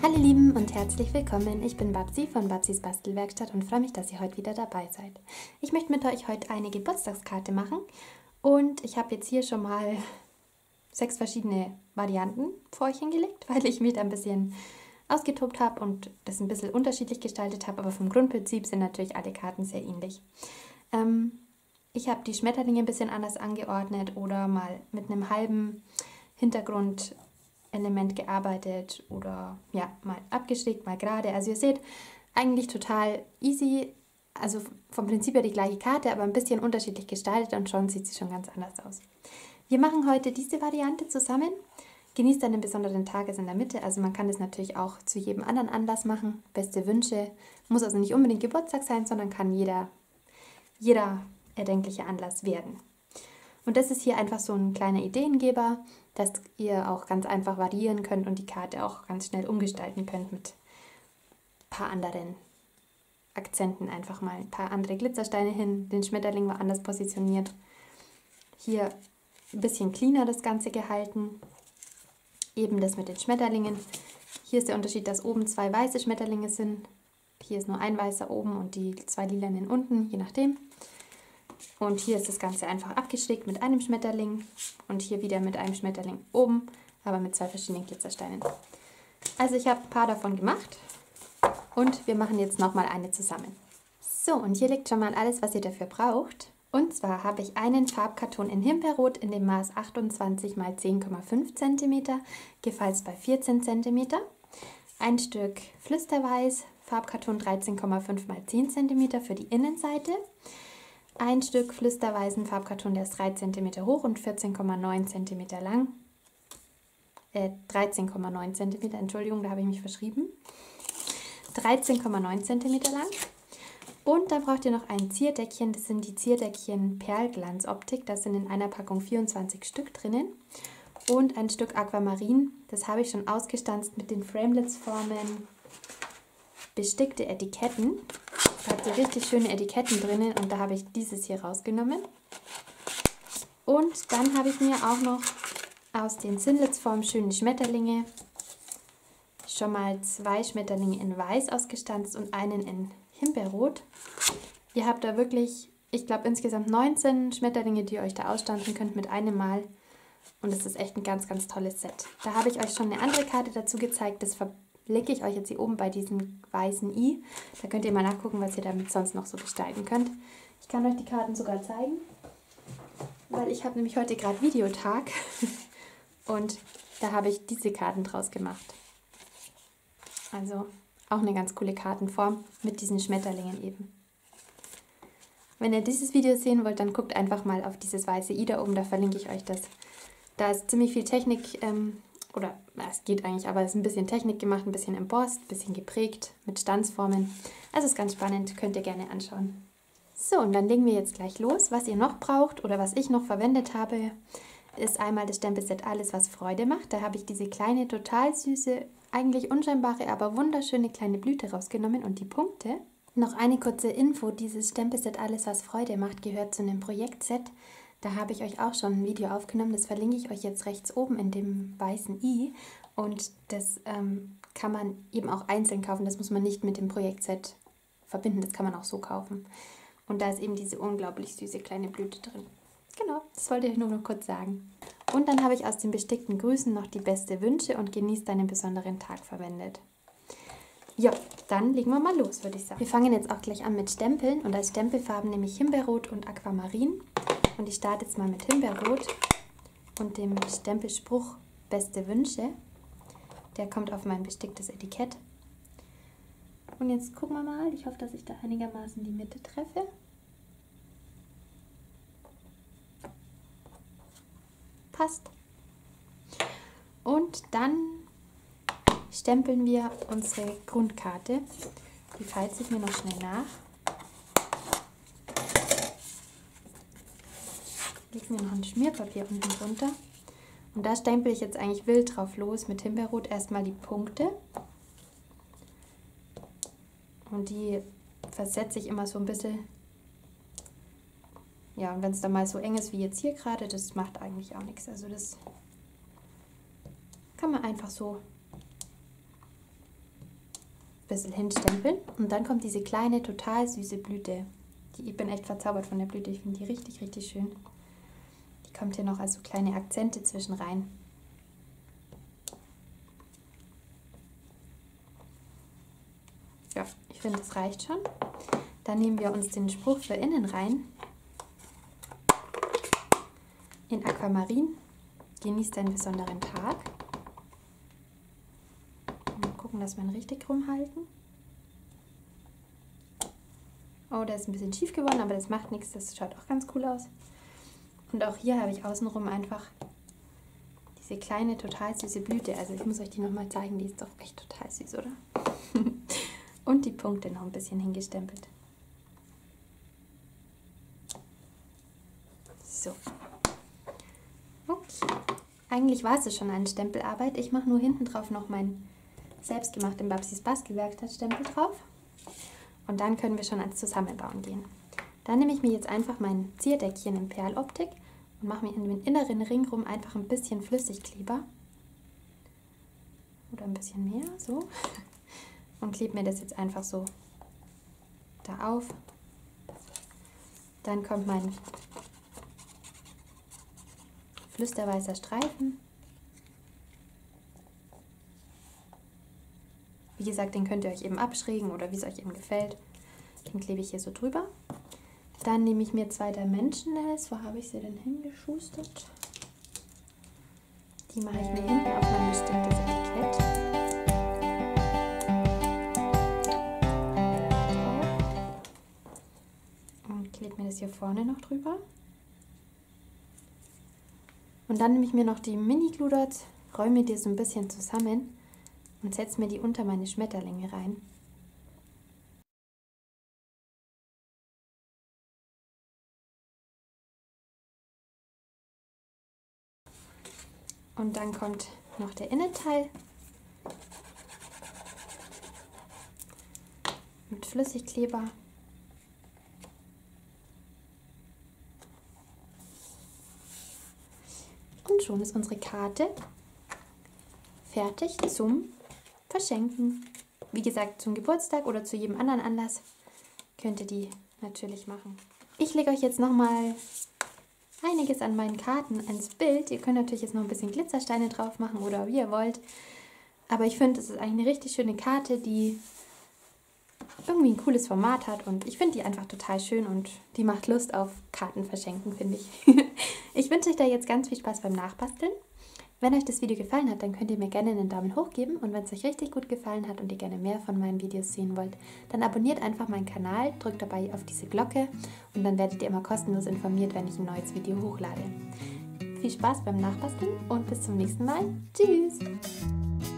Hallo Lieben und herzlich willkommen. Ich bin Babsi von Babsis Bastelwerkstatt und freue mich, dass ihr heute wieder dabei seid. Ich möchte mit euch heute eine Geburtstagskarte machen und ich habe jetzt hier schon mal 6 verschiedene Varianten vor euch hingelegt, weil ich mich da ein bisschen ausgetobt habe und das ein bisschen unterschiedlich gestaltet habe, aber vom Grundprinzip sind natürlich alle Karten sehr ähnlich. Ich habe die Schmetterlinge ein bisschen anders angeordnet oder mal mit einem halben Hintergrund Element gearbeitet oder ja, mal abgeschrägt, mal gerade. Also ihr seht, eigentlich total easy, also vom Prinzip her die gleiche Karte, aber ein bisschen unterschiedlich gestaltet und schon sieht sie schon ganz anders aus. Wir machen heute diese Variante zusammen. Genießt einen besonderen Tag ist in der Mitte, also man kann das natürlich auch zu jedem anderen Anlass machen. Beste Wünsche, muss also nicht unbedingt Geburtstag sein, sondern kann jeder erdenkliche Anlass werden. Und das ist hier einfach so ein kleiner Ideengeber, dass ihr auch ganz einfach variieren könnt und die Karte auch ganz schnell umgestalten könnt mit ein paar anderen Akzenten. Einfach mal ein paar andere Glitzersteine hin, den Schmetterling war anders positioniert. Hier ein bisschen cleaner das Ganze gehalten, eben das mit den Schmetterlingen. Hier ist der Unterschied, dass oben 2 weiße Schmetterlinge sind. Hier ist nur ein weißer oben und die 2 lilanen unten, je nachdem. Und hier ist das Ganze einfach abgeschrägt mit einem Schmetterling und hier wieder mit einem Schmetterling oben, aber mit 2 verschiedenen Glitzersteinen. Also ich habe ein paar davon gemacht und wir machen jetzt nochmal eine zusammen. So, und hier liegt schon mal alles, was ihr dafür braucht. Und zwar habe ich einen Farbkarton in Himbeerrot in dem Maß 28 x 10,5 cm, gefalzt bei 14 cm. Ein Stück Flüsterweiß, Farbkarton 13,5 x 10 cm für die Innenseite. Ein Stück flüsterweißen Farbkarton, der ist 3 cm hoch und 14,9 cm lang. 13,9 cm, Entschuldigung, da habe ich mich verschrieben. 13,9 cm lang. Und dann braucht ihr noch ein Zierdeckchen, das sind die Zierdeckchen Perlglanz Optik, da sind in einer Packung 24 Stück drinnen. Und ein Stück Aquamarin, das habe ich schon ausgestanzt mit den Framelits-Formen bestickte Etiketten. Da habt ihr richtig schöne Etiketten drinnen und da habe ich dieses hier rausgenommen. Und dann habe ich mir auch noch aus den Sinlitz-Formen schöne Schmetterlinge schon mal 2 Schmetterlinge in Weiß ausgestanzt und einen in Himbeerrot. Ihr habt da wirklich, ich glaube insgesamt 19 Schmetterlinge, die ihr euch da ausstanzen könnt mit einem Mal. Und es ist echt ein ganz, ganz tolles Set. Da habe ich euch schon eine andere Karte dazu gezeigt, das verlinke ich euch jetzt hier oben bei diesem weißen i. Da könnt ihr mal nachgucken, was ihr damit sonst noch so gestalten könnt. Ich kann euch die Karten sogar zeigen, weil ich habe nämlich heute gerade Videotag und da habe ich diese Karten draus gemacht. Also auch eine ganz coole Kartenform mit diesen Schmetterlingen eben. Wenn ihr dieses Video sehen wollt, dann guckt einfach mal auf dieses weiße i da oben, da verlinke ich euch das. Da ist ziemlich viel Technik, oder es geht eigentlich, aber es ist ein bisschen Technik gemacht, ein bisschen embossed, ein bisschen geprägt mit Stanzformen. Also ist ganz spannend, könnt ihr gerne anschauen. So, und dann legen wir jetzt gleich los. Was ihr noch braucht oder was ich noch verwendet habe, ist einmal das Stempelset Alles, was Freude macht. Da habe ich diese kleine, total süße, eigentlich unscheinbare, aber wunderschöne kleine Blüte rausgenommen und die Punkte. Noch eine kurze Info, dieses Stempelset Alles, was Freude macht, gehört zu einem Projektset. Da habe ich euch auch schon ein Video aufgenommen, das verlinke ich euch jetzt rechts oben in dem weißen i. Und das kann man eben auch einzeln kaufen, das muss man nicht mit dem Projektset verbinden, das kann man auch so kaufen. Und da ist eben diese unglaublich süße kleine Blüte drin. Genau, das wollte ich nur noch kurz sagen. Und dann habe ich aus den bestickten Grüßen noch die beste Wünsche und genießt einen besonderen Tag verwendet. Ja, dann legen wir mal los, würde ich sagen. Wir fangen jetzt auch gleich an mit Stempeln und als Stempelfarben nehme ich Himbeerrot und Aquamarin. Und ich starte jetzt mal mit Himbeerrot und dem Stempelspruch Beste Wünsche. Der kommt auf mein besticktes Etikett. Und jetzt gucken wir mal, ich hoffe, dass ich da einigermaßen die Mitte treffe. Passt. Und dann stempeln wir unsere Grundkarte. Die falze ich mir noch schnell nach. Lege mir noch ein Schmierpapier unten drunter. Und da stempel ich jetzt eigentlich wild drauf los mit Himbeerrot erstmal die Punkte. Und die versetze ich immer so ein bisschen. Ja, und wenn es dann mal so eng ist wie jetzt hier gerade, das macht eigentlich auch nichts. Also das kann man einfach so bisschen hinstempeln. Und dann kommt diese kleine, total süße Blüte. Ich bin echt verzaubert von der Blüte. Ich finde die richtig, richtig schön. Die kommt hier noch als so kleine Akzente zwischen rein. Ja, ich finde, das reicht schon. Dann nehmen wir uns den Spruch für innen rein. In Aquamarin. Genießt einen besonderen Tag. Mal gucken, dass wir ihn richtig rumhalten. Oh, der ist ein bisschen schief geworden, aber das macht nichts. Das schaut auch ganz cool aus. Und auch hier habe ich außenrum einfach diese kleine, total süße Blüte. Also ich muss euch die nochmal zeigen. Die ist doch echt total süß, oder? Und die Punkte noch ein bisschen hingestempelt. So. Okay. Eigentlich war es schon eine Stempelarbeit. Ich mache nur hinten drauf noch meinen selbstgemachten Babsis Bastelwerkstatt-Stempel drauf. Und dann können wir schon ans Zusammenbauen gehen. Dann nehme ich mir jetzt einfach mein Zierdeckchen in Perloptik und mache mir in den inneren Ring rum einfach ein bisschen Flüssigkleber. Oder ein bisschen mehr, so. Und klebe mir das jetzt einfach so da auf. Dann kommt mein flüsterweißer Streifen. Wie gesagt, den könnt ihr euch eben abschrägen oder wie es euch eben gefällt. Den klebe ich hier so drüber. Dann nehme ich mir 2 Dimensionals. Wo habe ich sie denn hingeschustert? Die mache ich mir hinten auf mein bestimmtes Etikett. Und klebe mir das hier vorne noch drüber. Und dann nehme ich mir noch die Mini-Glue-Dots, räume die so ein bisschen zusammen und setze mir die unter meine Schmetterlinge rein. Und dann kommt noch der Innenteil mit Flüssigkleber. Und schon ist unsere Karte fertig zum Verschenken. Wie gesagt, zum Geburtstag oder zu jedem anderen Anlass könnt ihr die natürlich machen. Ich lege euch jetzt nochmal einiges an meinen Karten ins Bild. Ihr könnt natürlich jetzt noch ein bisschen Glitzersteine drauf machen oder wie ihr wollt. Aber ich finde, es ist eigentlich eine richtig schöne Karte, die irgendwie ein cooles Format hat. Und ich finde die einfach total schön und die macht Lust auf Karten verschenken, finde ich. Ich wünsche euch da jetzt ganz viel Spaß beim Nachbasteln. Wenn euch das Video gefallen hat, dann könnt ihr mir gerne einen Daumen hoch geben. Und wenn es euch richtig gut gefallen hat und ihr gerne mehr von meinen Videos sehen wollt, dann abonniert einfach meinen Kanal, drückt dabei auf diese Glocke und dann werdet ihr immer kostenlos informiert, wenn ich ein neues Video hochlade. Viel Spaß beim Nachbasteln und bis zum nächsten Mal. Tschüss!